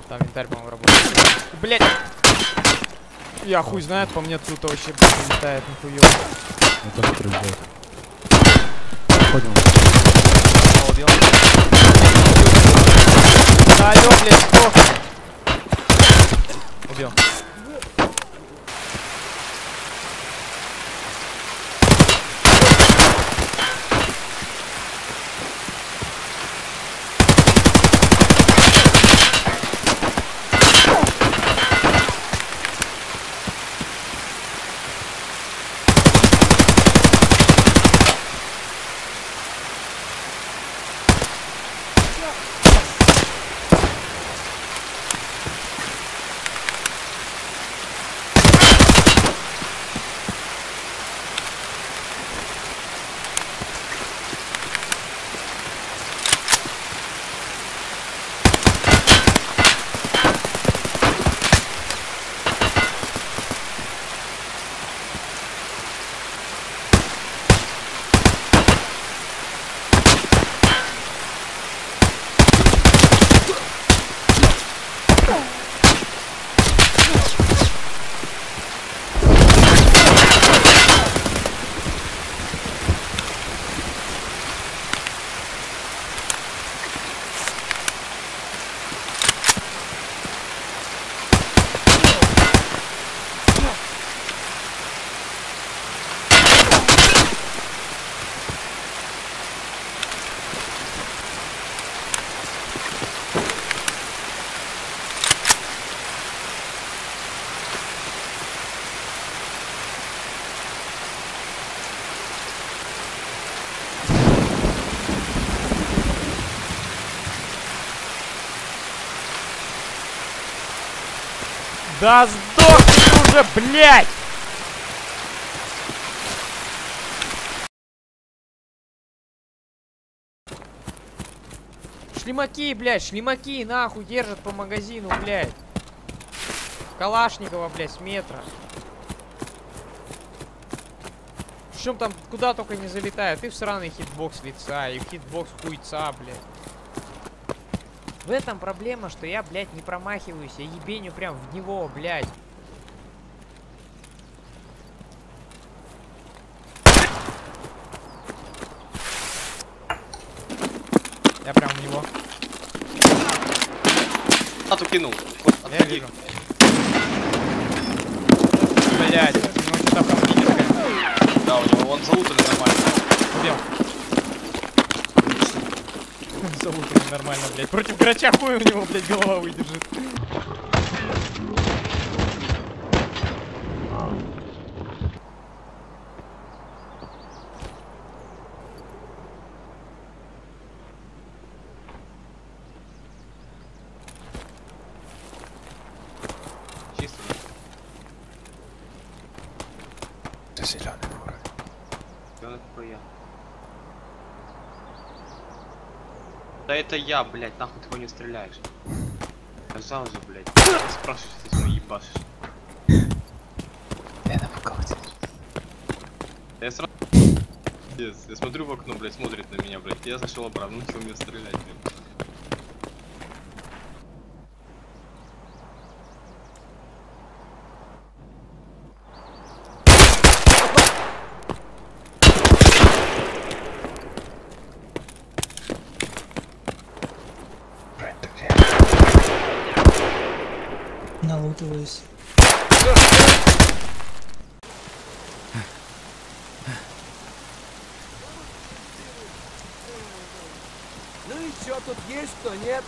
Там винтарь, по-моему, работает. Блять! Я хуй знает, по мне тут вообще летает нихуёво. Это тоже приезжает. Понял. Убил. Да, алё, блядь, сдох. Убил. Да сдохни уже, блядь! Шлемаки, блядь, шлемаки, нахуй, держат по магазину, блядь. Калашникова, блядь, с метра. Причем там куда только не залетает. И в сраный хитбокс лица, и в хитбокс хуйца, блядь. В этом проблема, что я, блядь, не промахиваюсь. Я ебеню прям в него, блядь. Я прям в него. Ату кинул. Я вижу. Блядь, ну что-то там лидерка. Да, у него он залутали нормально. Убил. Залутали нормально, блядь. Против грача хуй у него, блядь, голова выдержит. Чисто. Это зеленый фура. Зеленый какой я. Да это я, блядь, нахуй ты его не стреляешь. Сказал же, блядь. Спрашиваешь, ты с мной ебашишь. Я напугал тебя. Я сразу... Я смотрю в окно, блядь, смотрит на меня, блядь. Я зашел обратно, ну чего мне стрелять, блядь. Налутываюсь. Ну и чё, тут есть, что нет?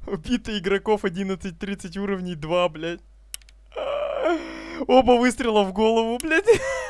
Убито игроков 11-30 уровней 2, блядь. Оба выстрела в голову, блядь.